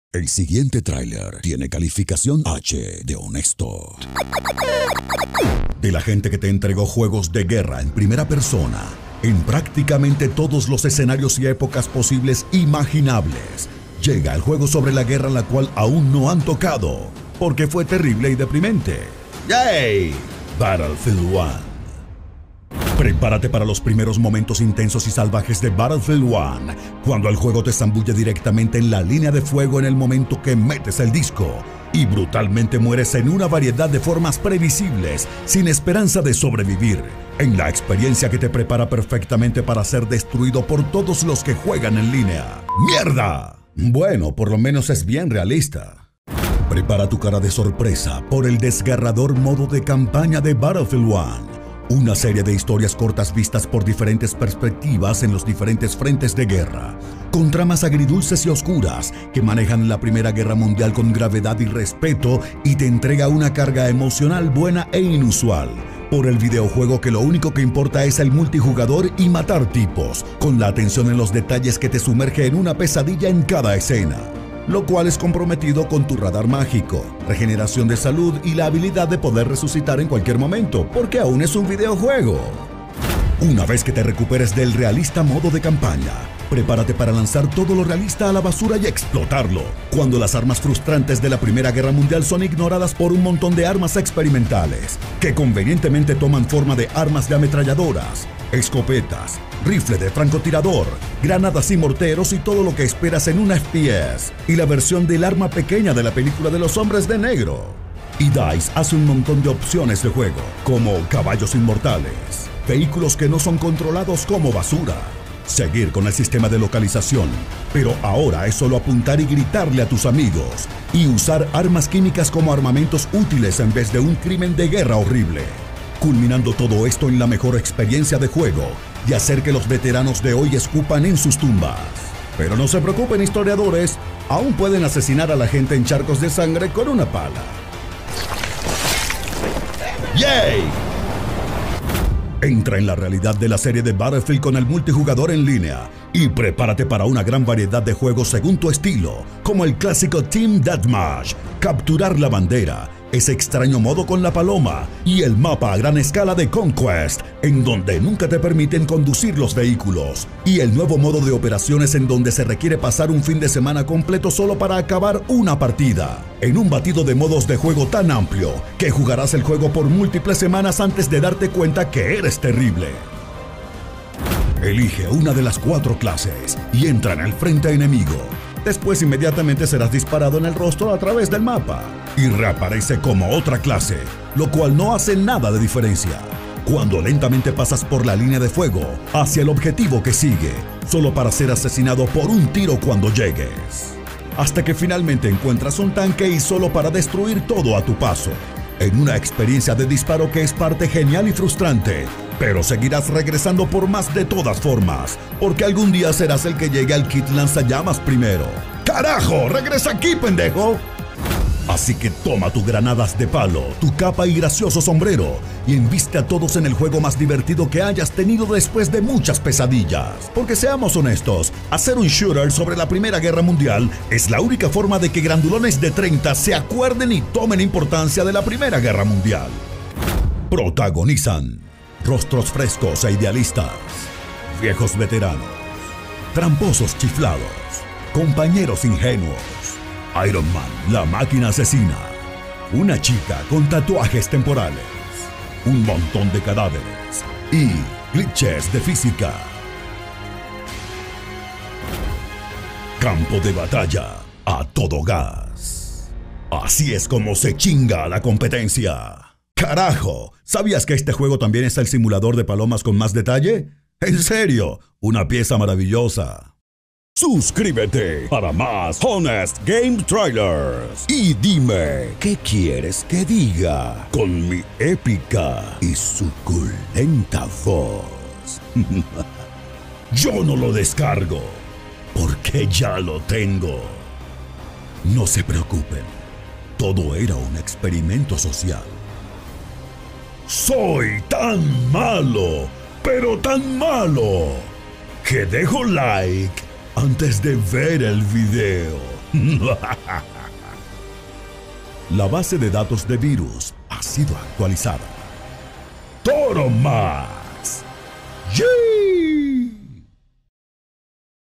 El siguiente tráiler tiene calificación H de honesto. De la gente que te entregó juegos de guerra en primera persona, en prácticamente todos los escenarios y épocas posibles imaginables, llega el juego sobre la guerra en la cual aún no han tocado, porque fue terrible y deprimente. ¡Yay! Battlefield 1. Prepárate para los primeros momentos intensos y salvajes de Battlefield 1, cuando el juego te zambulle directamente en la línea de fuego en el momento que metes el disco y brutalmente mueres en una variedad de formas previsibles, sin esperanza de sobrevivir, en la experiencia que te prepara perfectamente para ser destruido por todos los que juegan en línea. ¡Mierda! Bueno, por lo menos es bien realista. Prepara tu cara de sorpresa por el desgarrador modo de campaña de Battlefield 1. Una serie de historias cortas vistas por diferentes perspectivas en los diferentes frentes de guerra, con tramas agridulces y oscuras que manejan la Primera Guerra Mundial con gravedad y respeto y te entrega una carga emocional buena e inusual. Por el videojuego que lo único que importa es el multijugador y matar tipos, con la atención en los detalles que te sumerge en una pesadilla en cada escena, lo cual es comprometido con tu radar mágico, regeneración de salud y la habilidad de poder resucitar en cualquier momento, porque aún es un videojuego. Una vez que te recuperes del realista modo de campaña, prepárate para lanzar todo lo realista a la basura y explotarlo, cuando las armas frustrantes de la Primera Guerra Mundial son ignoradas por un montón de armas experimentales, que convenientemente toman forma de armas de ametralladoras, escopetas, rifle de francotirador, granadas y morteros y todo lo que esperas en un FPS, y la versión del arma pequeña de la película de los hombres de negro. Y DICE hace un montón de opciones de juego, como caballos inmortales, vehículos que no son controlados como basura, seguir con el sistema de localización, pero ahora es solo apuntar y gritarle a tus amigos, y usar armas químicas como armamentos útiles en vez de un crimen de guerra horrible, culminando todo esto en la mejor experiencia de juego y hacer que los veteranos de hoy escupan en sus tumbas. Pero no se preocupen, historiadores, aún pueden asesinar a la gente en charcos de sangre con una pala. ¡Yay! Entra en la realidad de la serie de Battlefield con el multijugador en línea y prepárate para una gran variedad de juegos según tu estilo, como el clásico Team Deathmatch, capturar la bandera, ese extraño modo con la paloma y el mapa a gran escala de Conquest, en donde nunca te permiten conducir los vehículos, y el nuevo modo de operaciones en donde se requiere pasar un fin de semana completo solo para acabar una partida, en un batido de modos de juego tan amplio que jugarás el juego por múltiples semanas antes de darte cuenta que eres terrible. Elige una de las 4 clases y entra en el frente enemigo. Después inmediatamente serás disparado en el rostro a través del mapa y reaparece como otra clase, lo cual no hace nada de diferencia, cuando lentamente pasas por la línea de fuego hacia el objetivo que sigue, solo para ser asesinado por un tiro cuando llegues, hasta que finalmente encuentras un tanque y solo para destruir todo a tu paso, en una experiencia de disparo que es parte genial y frustrante, pero seguirás regresando por más de todas formas, porque algún día serás el que llegue al kit lanzallamas primero. ¡Carajo! ¡Regresa aquí, pendejo! Así que toma tus granadas de palo, tu capa y gracioso sombrero, y enviste a todos en el juego más divertido que hayas tenido después de muchas pesadillas. Porque seamos honestos, hacer un shooter sobre la Primera Guerra Mundial es la única forma de que grandulones de 30 se acuerden y tomen importancia de la Primera Guerra Mundial. Protagonizan rostros frescos e idealistas, viejos veteranos, tramposos chiflados, compañeros ingenuos, Iron Man, la máquina asesina, una chica con tatuajes temporales, un montón de cadáveres y glitches de física. Campo de batalla a todo gas. Así es como se chinga la competencia. ¡Carajo! ¿Sabías que este juego también es el simulador de palomas con más detalle? ¡En serio! ¡Una pieza maravillosa! Suscríbete para más Honest Game Trailers y dime qué quieres que diga con mi épica y suculenta voz. Yo no lo descargo porque ya lo tengo. No se preocupen, todo era un experimento social. Soy tan malo, pero tan malo, que dejo like antes de ver el video. La base de datos de virus ha sido actualizada. Toro Max. ¡Yeah!